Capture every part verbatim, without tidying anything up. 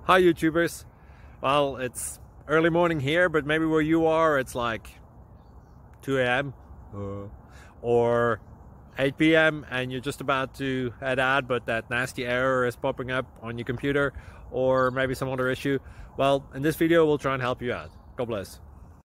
Hi YouTubers. Well, it's early morning here, but maybe where you are it's like two A M uh, or eight P M and you're just about to head out, but that nasty error is popping up on your computer, or maybe some other issue. Well, in this video we'll try and help you out. God bless.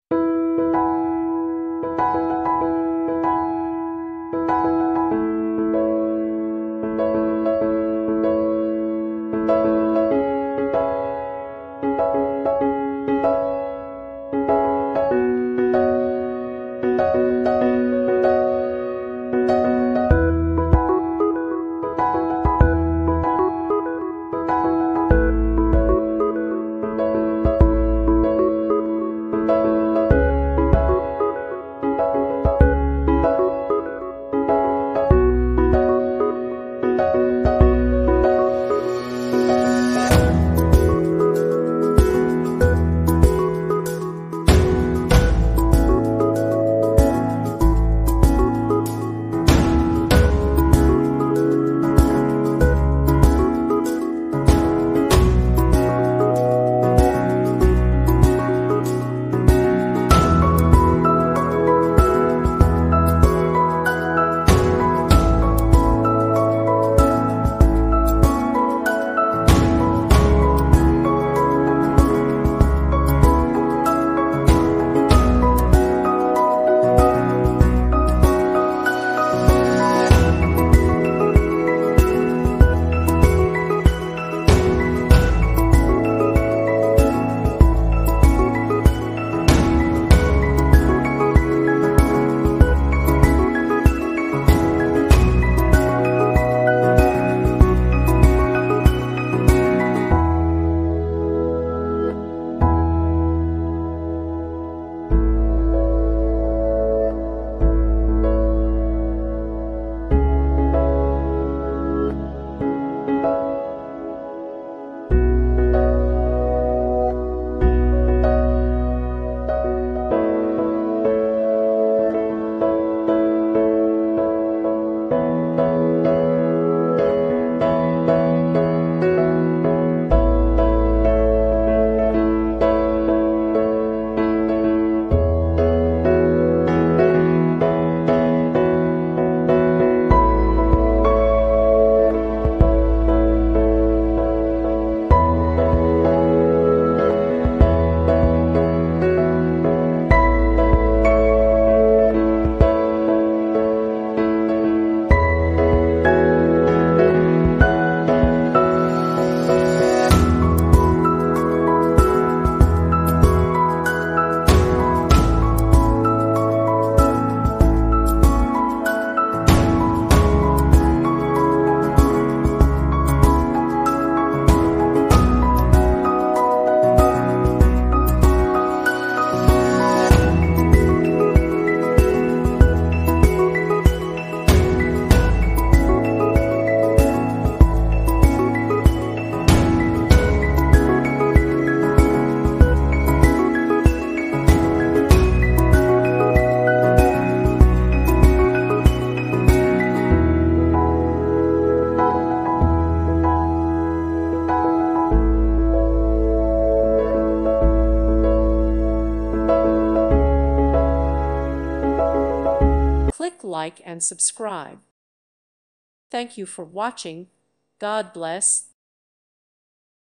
Click like and subscribe. Thank you for watching. God bless.